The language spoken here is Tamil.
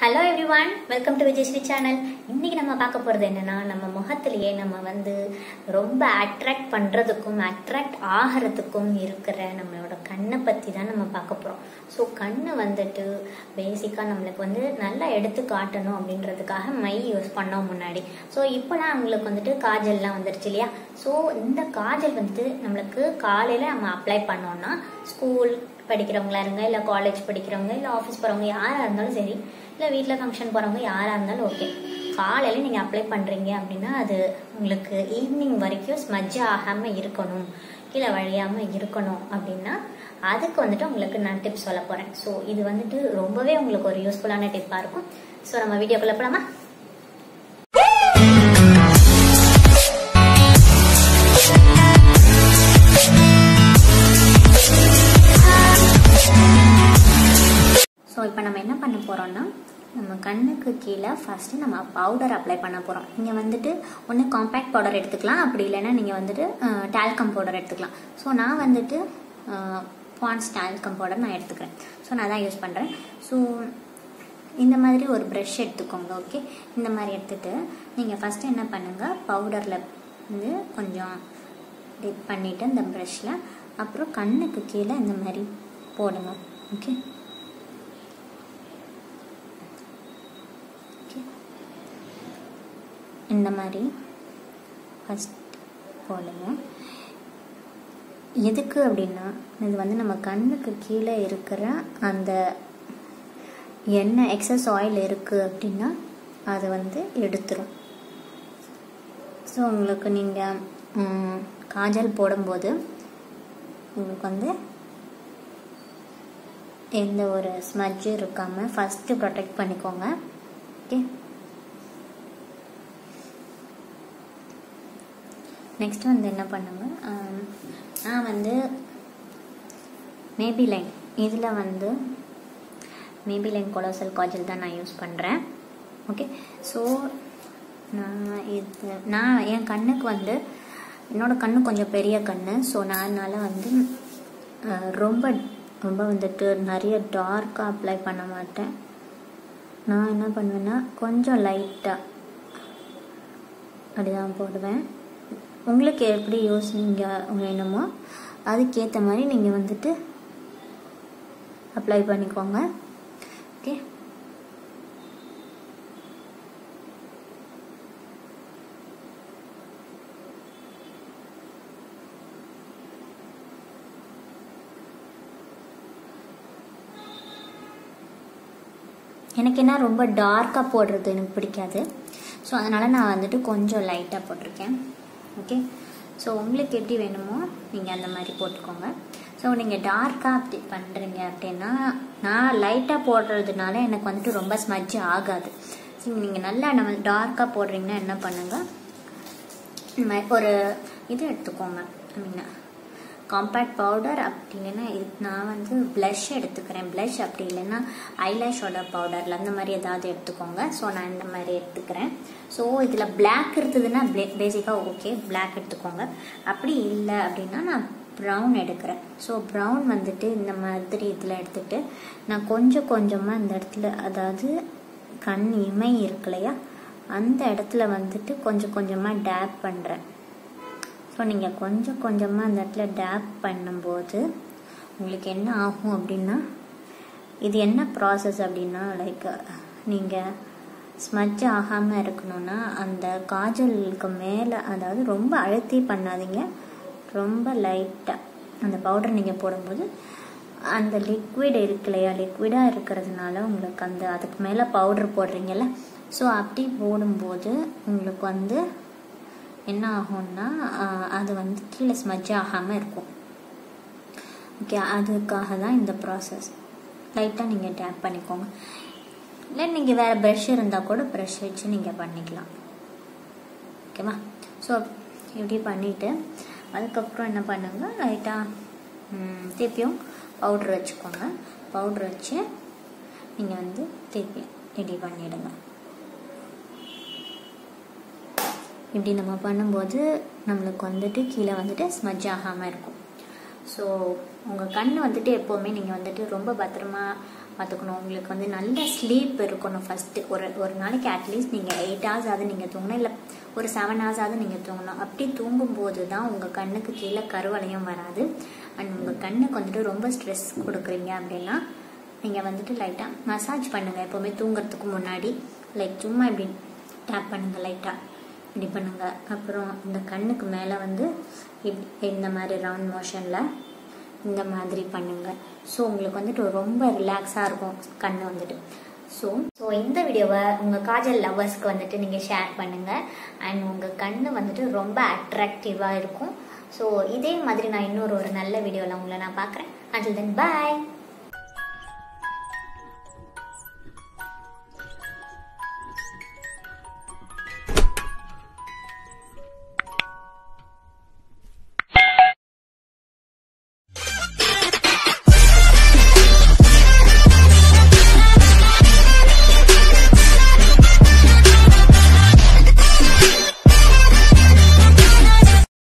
Hello everyone, welcome to Vijayasri channel. இன்னைக்கு நம்ம பார்க்க போகிறது என்னன்னா, நம்ம முகத்திலேயே நம்ம ரொம்ப அட்ராக்ட் பண்ணுறதுக்கும் அட்ராக்ட் ஆகிறதுக்கும் இருக்கிற நம்மளோட கண்ணை பற்றி தான் நம்ம பார்க்க போகிறோம். ஸோ கண்ணை பேசிக்காக நம்மளுக்கு நல்லா எடுத்து காட்டணும் அப்படின்றதுக்காக மை யூஸ் பண்ணோம் முன்னாடி. ஸோ இப்போலாம் அவங்களுக்கு காஜல்லாம் வந்துருச்சு இல்லையா? ஸோ இந்த காஜல் நம்மளுக்கு காலையில் நம்ம அப்ளை பண்ணோம்னா, ஸ்கூல் படிக்கிறவங்களா இருங்க, இல்லை காலேஜ் படிக்கிறவங்க, இல்லை ஆஃபீஸ் போகிறவங்க யாராக இருந்தாலும் சரி, இல்லை வீட்டில் ஃபங்க்ஷன் போகிறவங்க யாராக இருந்தாலும் ஓகே, காலையில் நீங்கள் அப்ளை பண்ணுறீங்க அப்படின்னா அது உங்களுக்கு ஈவினிங் வரைக்கும் ஸ்மஜ் ஆகாமல் இருக்கணும், கீழே வழியாமல் இருக்கணும் அப்படின்னா அதுக்கு உங்களுக்கு நான் டிப்ஸ் சொல்ல போகிறேன். ஸோ இது ரொம்பவே உங்களுக்கு ஒரு யூஸ்ஃபுல்லான டிப்பாக இருக்கும். ஸோ நம்ம வீடியோக்குள்ளே போகலாமா? ஸோ இப்போ நம்ம என்ன பண்ண போகிறோம்னா, நம்ம கண்ணுக்கு கீழே ஃபஸ்ட்டு நம்ம பவுடர் அப்ளை பண்ண போகிறோம். நீங்கள் ஒன்று காம்பேக்ட் பவுடர் எடுத்துக்கலாம், அப்படி இல்லைன்னா நீங்கள் டால்கம் பவுடர் எடுத்துக்கலாம். ஸோ நான் பாண்ட்ஸ் டால்கம் பவுடர் நான் எடுத்துக்கிறேன். ஸோ நான் தான் யூஸ் பண்ணுறேன். ஸோ இந்த மாதிரி ஒரு ப்ரஷ் எடுத்துக்கோங்க. ஓகே, இந்த மாதிரி எடுத்துகிட்டு நீங்கள் ஃபஸ்ட்டு என்ன பண்ணுங்கள், பவுடரில் கொஞ்சம் டிப் பண்ணிவிட்டு இந்த ப்ரஷ்ஷில் அப்புறம் கண்ணுக்கு கீழே இந்த மாதிரி போடுங்க. ஓகே, இந்த மாதிரி ஃபஸ்ட் போடுங்க. எதுக்கு அப்படின்னா, இது நம்ம கண்ணுக்கு கீழே இருக்கிற அந்த எண்ணெய் எக்ஸஸ் ஆயில் இருக்குது அப்படின்னா அதை எடுத்துரும். ஸோ உங்களுக்கு நீங்கள் காஜல் போடும்போது உங்களுக்கு எந்த ஒரு ஸ்மஜ்ஜும் இருக்காமல் ஃபஸ்ட்டு ப்ரொடெக்ட் பண்ணிக்கோங்க. ஓகே, நெக்ஸ்ட் என்ன பண்ணுங்க, நான் மேபிலைன் இதில் மேபிலைன் கொலோசல் காஜல் தான் நான் யூஸ் பண்ணுறேன். ஓகே, ஸோ நான் என் கண்ணுக்கு என்னோட கண்ணு கொஞ்சம் பெரிய கண்ணு. ஸோ நான் அதனால் ரொம்ப ரொம்ப நிறைய டார்க்காக அப்ளை பண்ண மாட்டேன். நான் என்ன பண்ணுவேன்னா கொஞ்சம் லைட்டாக அப்படிதான் போடுவேன். உங்களுக்கு எப்படி நீங்கள் வேணுமோ அதுக்கேற்ற மாதிரி நீங்கள் அப்ளை பண்ணிக்கோங்க. ஓகே, எனக்கு என்ன ரொம்ப டார்க்காக போடுறது எனக்கு பிடிக்காது. ஸோ அதனால் நான் கொஞ்சம் லைட்டாக போட்டிருக்கேன். ஓகே, ஸோ உங்களுக்கு எப்படி வேணுமோ நீங்கள் அந்த மாதிரி போட்டுக்கோங்க. ஸோ நீங்கள் டார்க்காக அப்படி பண்ணுறீங்க அப்படின்னா, நான் லைட்டாக போடுறதுனால எனக்கு ரொம்ப ஸ்மஜ் ஆகாது. ஸோ நீங்கள் நல்லா நம்ம டார்க்காக போடுறீங்கன்னா என்ன பண்ணுங்கள், இந்த மாதிரி ஒரு இது எடுத்துக்கோங்க. காம்பேக்ட் பவுடர் அப்படி இல்லைன்னா நான் ப்ளஷ் எடுத்துக்கிறேன். ப்ளஷ் அப்படி இல்லைன்னா ஐலாஷோட பவுடரில் அந்த மாதிரி ஏதாவது எடுத்துக்கோங்க. ஸோ நான் இந்த மாதிரி எடுத்துக்கிறேன். ஸோ இதில் பிளாக் இருந்ததுன்னா பேசிக்காக ஓகே, பிளாக் எடுத்துக்கோங்க. அப்படி இல்லை அப்படின்னா நான் ப்ரௌன் எடுக்கிறேன். ஸோ ப்ரௌன் இந்த மாதிரி இதில் எடுத்துகிட்டு நான் கொஞ்சம் கொஞ்சமாக இந்த இடத்துல, அதாவது கண் இமை இருக்கு இல்லையா, அந்த இடத்துல கொஞ்சம் கொஞ்சமாக டேப் பண்ணுறேன். ஸோ நீங்கள் கொஞ்சம் கொஞ்சமாக அந்த இடத்துல டேப் பண்ணும்போது உங்களுக்கு என்ன ஆகும் அப்படின்னா, இது என்ன ப்ராசஸ் அப்படின்னா, லைக் நீங்கள் ஸ்மஜ் ஆகாமல் இருக்கணும்னா அந்த காஜலுக்கு மேலே, அதாவது ரொம்ப அழுத்தி பண்ணாதீங்க, ரொம்ப லைட்டாக அந்த பவுடர் நீங்கள் போடும்போது அந்த லிக்விட் இருக்கு இல்லையா, லிக்விடாக இருக்கிறதுனால உங்களுக்கு அதுக்கு மேலே பவுடர் போடுறீங்கல்ல, ஸோ அப்படி போடும்போது உங்களுக்கு என்ன ஆகும்னா அது கீழே ஸ்மஜ் ஆகாமல் இருக்கும். ஓகே, அதுக்காக தான் இந்த ப்ராசஸ். லைட்டாக நீங்கள் டேப் பண்ணிக்கோங்க. இல்லை நீங்கள் வேறு ப்ரஷ் இருந்தால் கூட ப்ரஷ் வச்சு நீங்கள் பண்ணிக்கலாம். ஓகேவா? ஸோ இப்படி பண்ணிவிட்டு அதுக்கப்புறம் என்ன பண்ணுங்க, லைட்டாக திருப்பியும் பவுட்ரு வச்சுக்கோங்க. பவுட்ரு வச்சு நீங்கள் திருப்பி ரெடி பண்ணிவிடுங்க. இப்படி நம்ம பண்ணும்போது நம்மளுக்கு கீழே ஸ்மஜ் ஆகாமல் இருக்கும். ஸோ உங்கள் கண் எப்போவுமே நீங்கள் ரொம்ப பத்திரமா பார்த்துக்கணும். உங்களுக்கு வந்து நல்ல ஸ்லீப் இருக்கணும். ஃபஸ்ட்டு ஒரு நாளைக்கு அட்லீஸ்ட் நீங்கள் 8 hours ஆகுது நீங்கள் தூங்கணும், இல்லை ஒரு 7 hours ஆகுது நீங்கள் தூங்கணும். அப்படி தூங்கும்போது தான் உங்கள் கண்ணுக்கு கீழே கருவளையம் வராது. அண்ட் உங்கள் கண்ணுக்கு வந்துட்டு ரொம்ப ஸ்ட்ரெஸ் கொடுக்குறீங்க அப்படின்னா நீங்கள் வந்துட்டு லைட்டாக மசாஜ் பண்ணுங்கள். எப்போவுமே தூங்குறதுக்கு முன்னாடி லைக் சும்மா இப்படி டேப் பண்ணுங்கள், லைட்டாக இப்படி பண்ணுங்கள். அப்புறம் இந்த கண்ணுக்கு மேலே வந்து இந்த மாதிரி ரவுண்ட் மோஷனில் இந்த மாதிரி பண்ணுங்கள். ஸோ உங்களுக்கு வந்துட்டு ரொம்ப ரிலாக்ஸாக இருக்கும் கண் வந்துட்டு. ஸோ இந்த வீடியோவை உங்கள் காஜல் லவ்வர்ஸ்க்கு வந்துட்டு நீங்கள் ஷேர் பண்ணுங்கள். அண்ட் உங்கள் கண் வந்துட்டு ரொம்ப அட்ராக்டிவாக இருக்கும். ஸோ இதே மாதிரி நான் இன்னொரு நல்ல வீடியோவில் உங்களை நான் பார்க்குறேன். until then bye.